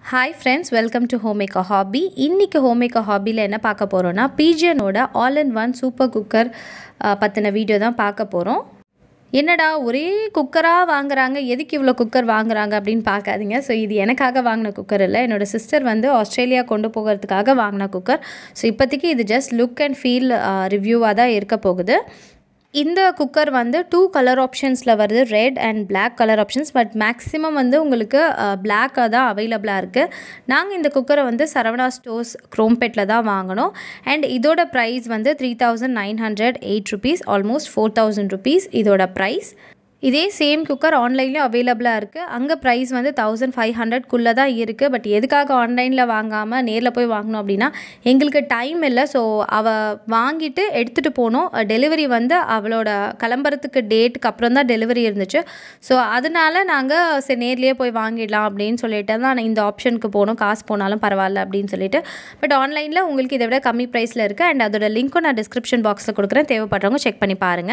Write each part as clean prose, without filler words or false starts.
Hi friends, welcome to Homemaker Hobby. இன்னைக்கு Homemaker Hobbyல என்ன பார்க்க போறோம்னா Pegion ஓட all-in-one சூப்பர் குக்கர் பத்தின வீடியோ தான் பார்க்க போறோம். என்னடா ஒரே குக்கரா வாங்குறாங்க, எதுக்கு இவ்ளோ குக்கர் வாங்குறாங்க அப்படினு பார்க்காதீங்க. சோ இது எனக்காக வாங்குன குக்கர் இல்ல, என்னோட சிஸ்டர் வந்து ஆஸ்திரேலியா கொண்டு போகிறதுக்காக வாங்குன குக்கர். சோ இப்போதைக்கு இது just look and feel ரிவ்யூவா தான் இருக்க போகுது. இந்த குக்கர் வந்து 2 கலர் ஆப்ஷன்ஸ்ல வருது, red and Black colour options. But maximum வந்து உங்களுக்கு Black தான் அவைலபிளா இருக்கு. நாங்க இந்த குக்கரை வந்து சரவணா ஸ்டோர்ஸ் குரோம்பேட்ல தான் வாங்குனோம். அண்ட் இதோட பிரைஸ் வந்து 3908 rupees, ஆல்மோஸ்ட் 4000 rupees இதோட பிரைஸ். இதே சேம் குக்கர் ஆன்லைன்லயும் அவைலபிளா இருக்கு. அங்க பிரைஸ் வந்து 1500 குள்ள தான் இருக்கு. பட் எதுக்காக ஆன்லைன்ல வாங்காம நேர்ல போய் வாங்கணும் அப்படினா எங்களுக்கு டைம் இல்ல. சோ அவ வாங்கிட்டு எடுத்துட்டு போனோம். டெலிவரி வந்து அவளோட கிளம்பறதுக்கு டேட்க்கு அப்புறம் தான் டெலிவரி இருந்துச்சு. சோ அதனால நாங்க நேர்லயே போய் வாங்கிடலாம் அப்படினு சொல்லிட்டு தான் இந்த ஆப்ஷனுக்கு போனோம். காசு போனாலும் பரவாயில்லை அப்படினு சொல்லிட்டு. பட் ஆன்லைன்ல உங்களுக்கு இதை விட கம்மி பிரைஸ்ல இருக்கு. அண்ட் அதோட லிங்க்கும் நான் டிஸ்கிரிப்ஷன் பாக்ஸ்ல கொடுக்குறேன், தேவைப்படுறவங்க செக் பண்ணி பாருங்க.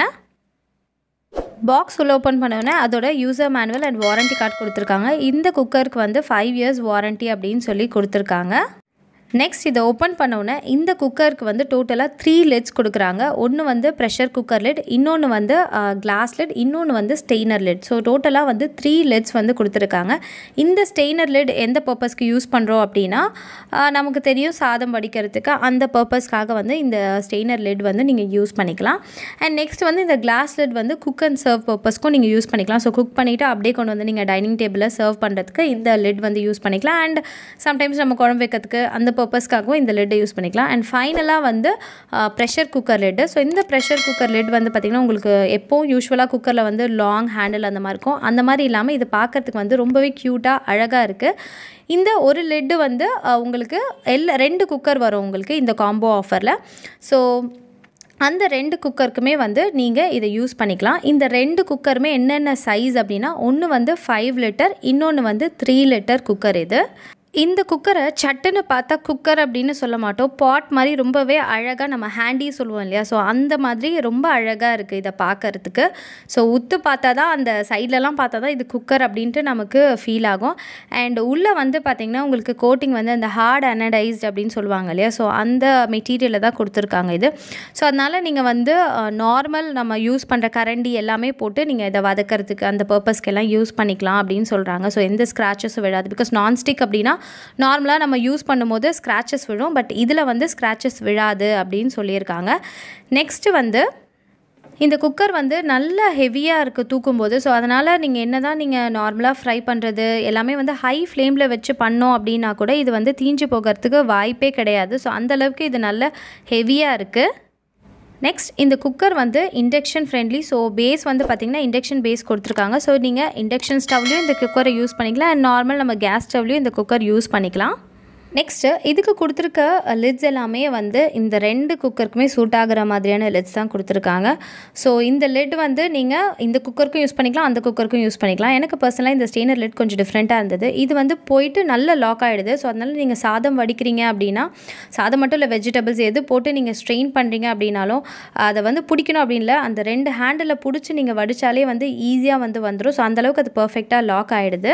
பாக்ஸ் உள்ள ஓப்பன் பண்ணோன்னே அதோட user manual and warranty card கொடுத்துருக்காங்க. இந்த குக்கருக்கு வந்து 5 years வாரண்டி அப்படின்னு சொல்லி கொடுத்துருக்காங்க. நெக்ஸ்ட் இதை ஓப்பன் பண்ணோன்னே இந்த குக்கருக்கு வந்து டோட்டலாக 3 lids கொடுக்குறாங்க. ஒன்று வந்து ப்ரெஷர் குக்கர் லிட், இன்னொன்று வந்து கிளாஸ் லிட், இன்னொன்று வந்து ஸ்டெய்னர் லிட். ஸோ டோட்டலாக வந்து 3 lids வந்து கொடுத்துருக்காங்க. இந்த ஸ்டெய்னர் லிட் எந்த பர்பஸ்க்கு யூஸ் பண்ணுறோம் அப்படின்னா, நமக்கு தெரியும் சாதம் வடிக்கிறதுக்கு, அந்த பர்பஸ்க்காக வந்து இந்த ஸ்டெய்னர் லிட் வந்து நீங்கள் யூஸ் பண்ணிக்கலாம். அண்ட் நெக்ஸ்ட் வந்து இந்த கிளாஸ் லிட் வந்து குக் அண்ட் சர்வ் பர்பஸ்க்கும் நீங்கள் யூஸ் பண்ணிக்கலாம். ஸோ குக் பண்ணிவிட்டு அப்படியே கொண்டு வந்து நீங்கள் டைனிங் டேபிளில் சர்வ் பண்ணுறதுக்கு இந்த லிட் வந்து யூஸ் பண்ணிக்கலாம். அண்ட் சம்டைம்ஸ் நம்ம குழம்பு வைக்கிறதுக்கு அந்த பர்பஸ்க்காகவும் இந்த லிட்டை யூஸ் பண்ணிக்கலாம். அண்ட் ஃபைனலாக வந்து ப்ரெஷர் குக்கர் லிட்டு. ஸோ இந்த ப்ரெஷர் குக்கர் லிட் வந்து பார்த்திங்கன்னா உங்களுக்கு எப்போவும் யூஸ்வலாக குக்கரில் வந்து லாங் ஹேண்டில் அந்த மாதிரி இருக்கும். அந்த மாதிரி இல்லாமல் இது பார்க்குறதுக்கு வந்து ரொம்பவே க்யூட்டாக அழகாக இருக்குது. இந்த ஒரு லிட்டு வந்து உங்களுக்கு 2 குக்கர் வரும் உங்களுக்கு இந்த காம்போ ஆஃபரில். ஸோ அந்த 2 குக்கருக்குமே வந்து நீங்கள் இதை யூஸ் பண்ணிக்கலாம். இந்த 2 குக்கருமே என்னென்ன சைஸ் அப்படின்னா, ஒன்று வந்து 5 liter, இன்னொன்று வந்து 3 liter குக்கர். இது இந்த குக்கரை சட்டுன்னு பார்த்தா குக்கர் அப்படின்னு சொல்ல மாட்டோம், பாட் மாதிரி ரொம்பவே அழகாக நம்ம ஹேண்டி சொல்லுவோம் இல்லையா, ஸோ அந்த மாதிரி ரொம்ப அழகாக இருக்குது இதை பார்க்கறதுக்கு. ஸோ உத்து பார்த்தா தான், அந்த சைட்லலாம் பார்த்தா தான் இது குக்கர் அப்படின்ட்டு நமக்கு ஃபீல் ஆகும். அண்ட் உள்ளே வந்து பார்த்திங்கன்னா உங்களுக்கு கோட்டிங் வந்து அந்த ஹார்ட் அனடைஸ்ட் அப்படின்னு சொல்லுவாங்க இல்லையா, ஸோ அந்த மெட்டீரியலை தான் கொடுத்துருக்காங்க இது. ஸோ அதனால் நீங்கள் வந்து நார்மல் நம்ம யூஸ் பண்ணுற கரண்டி எல்லாமே போட்டு நீங்கள் இதை வதக்கிறதுக்கு அந்த பர்பஸ்க்கெல்லாம் யூஸ் பண்ணிக்கலாம் அப்படின்னு சொல்கிறாங்க. ஸோ எந்த ஸ்க்ராச்சஸும் விடாது. பிகாஸ் நான்ஸ்டிக் அப்படின்னா நார்மலாக நம்ம யூஸ் பண்ணும்போது ஸ்க்ராச்சஸ் விழும், பட் இதில் வந்து ஸ்க்ராச்சஸ் விழாது அப்படின்னு சொல்லியிருக்காங்க. நெக்ஸ்ட்டு வந்து இந்த குக்கர் வந்து நல்ல ஹெவியாக இருக்குது தூக்கும்போது. ஸோ அதனால் நீங்கள் என்ன தான் நீங்கள் நார்மலாக ஃப்ரை பண்ணுறது எல்லாமே வந்து ஹை ஃப்ளேமில் வச்சு பண்ணோம் அப்படின்னா கூட இது வந்து தீஞ்சு போகிறதுக்கு வாய்ப்பே கிடையாது. ஸோ அந்தளவுக்கு இது நல்ல ஹெவியாக இருக்குது. நெக்ஸ்ட் இந்த குக்கர் வந்து இண்டக்ஷன் ஃப்ரெண்ட்லி. ஸோ பேஸ் வந்து பார்த்திங்கன்னா இண்டக்ஷன் பேஸ் கொடுத்துருக்காங்க. ஸோ நீங்கள் இண்டக்ஷன் ஸ்டவ்லையும் இந்த குக்கரை யூஸ் பண்ணிக்கலாம், அண்ட் நார்மல் நம்ம கேஸ் ஸ்டவ்லையும் இந்த குக்கர் யூஸ் பண்ணிக்கலாம். நெக்ஸ்ட்டு இதுக்கு கொடுத்துருக்க லிட்ஸ் எல்லாமே வந்து இந்த 2 குக்கருக்குமே சூட் ஆகிற மாதிரியான லிட்ஸ் தான் கொடுத்துருக்காங்க. ஸோ இந்த லிட் வந்து நீங்கள் இந்த குக்கருக்கும் யூஸ் பண்ணிக்கலாம், அந்த குக்கருக்கும் யூஸ் பண்ணிக்கலாம். எனக்கு பர்சனலாக இந்த ஸ்டெய்னர் லிட் கொஞ்சம் டிஃப்ரெண்ட்டாக இருந்தது. இது வந்து போயிட்டு நல்ல லாக் ஆகிடுது. ஸோ அதனால் நீங்கள் சாதம் வடிக்கிறீங்க அப்படின்னா, சாதம் மட்டும் இல்லை வெஜிடபிள்ஸ் எது போட்டு நீங்கள் ஸ்ட்ரெயின் பண்ணுறீங்க அப்படின்னாலும் அதை வந்து பிடிக்கணும் அப்படின்ல, அந்த 2 ஹேண்டில் பிடிச்சி நீங்கள் வடித்தாலே வந்து ஈஸியாக வந்து வந்துடும். ஸோ அந்தளவுக்கு அது பர்ஃபெக்டாக லாக் ஆகிடுது.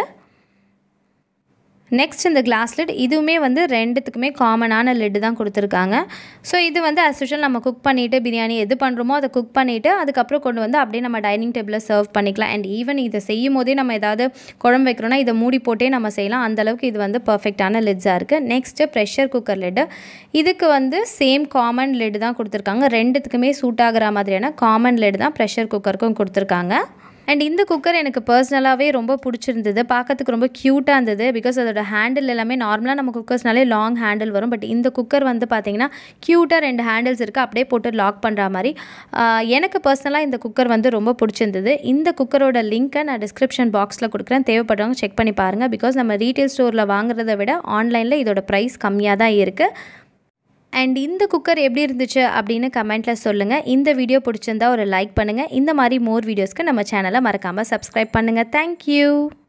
நெக்ஸ்ட் இந்த கிளாஸ் லிட், இதுவுமே வந்து 2த்துக்குமே காமனான லிட்டு தான் கொடுத்துருக்காங்க. ஸோ இது வந்து ஆஸ் யூஷுவல் நம்ம குக் பண்ணிவிட்டு பிரியாணி எது பண்ணுறோமோ அதை குக் பண்ணிவிட்டு அதுக்கப்புறம் கொண்டு வந்து அப்படியே நம்ம டைனிங் டேபிளில் சர்வ் பண்ணிக்கலாம். அண்ட் ஈவன் இதை செய்யும் போதே நம்ம ஏதாவது குழம்பு வைக்கிறோன்னா இதை மூடி போட்டே நம்ம செய்யலாம். அந்தளவுக்கு இது வந்து பர்ஃபெக்டான லிட்ஸாக இருக்குது. Next pressure cooker lid. இதுக்கு வந்து சேம் காமன் லிட்டு தான் கொடுத்துருக்காங்க. 2த்துக்குமே சூட் ஆகிற மாதிரியான காமன் லிட்டு தான் ப்ரெஷர் குக்கருக்கும் கொடுத்துருக்காங்க. அண்ட் இந்த குக்கர் எனக்கு பர்சனலாகவே ரொம்ப பிடிச்சிருந்தது. பார்க்கறதுக்கு ரொம்ப க்யூட்டாக இருந்தது. பிகாஸ் அதோட ஹேண்டில் எல்லாமே நார்மலாக நம்ம குக்கர்ஸ்னாலே லாங் ஹேண்டில் வரும். பட் இந்த குக்கர் வந்து பார்த்திங்கன்னா க்யூட்டாக 2 ஹேண்டில்ஸ் இருக்குது, அப்படியே போட்டு லாக் பண்ணுற மாதிரி. எனக்கு பர்சனலாக இந்த குக்கர் வந்து ரொம்ப பிடிச்சிருந்தது. இந்த குக்கரோட லிங்க்கை நான் டிஸ்கிரிப்ஷன் பாக்ஸில் கொடுக்குறேன், தேவைப்படுறவங்க செக் பண்ணி பாருங்கள். பிகாஸ் நம்ம ரீட்டைல் ஸ்டோரில் வாங்குறதை விட ஆன்லைனில் இதோட ப்ரைஸ் கம்மியாக தான் இருக்குது. அண்ட் இந்த குக்கர் எப்படி இருந்துச்சு அப்படின்னு கமெண்ட்டில் சொல்லுங்கள். இந்த வீடியோ பிடிச்சிருந்தா ஒரு லைக் பண்ணுங்கள். இந்த மாதிரி மோர் வீடியோஸ்க்கு நம்ம சேனலை மறக்காமல் சப்ஸ்கிரைப் பண்ணுங்கள். தேங்க்யூ.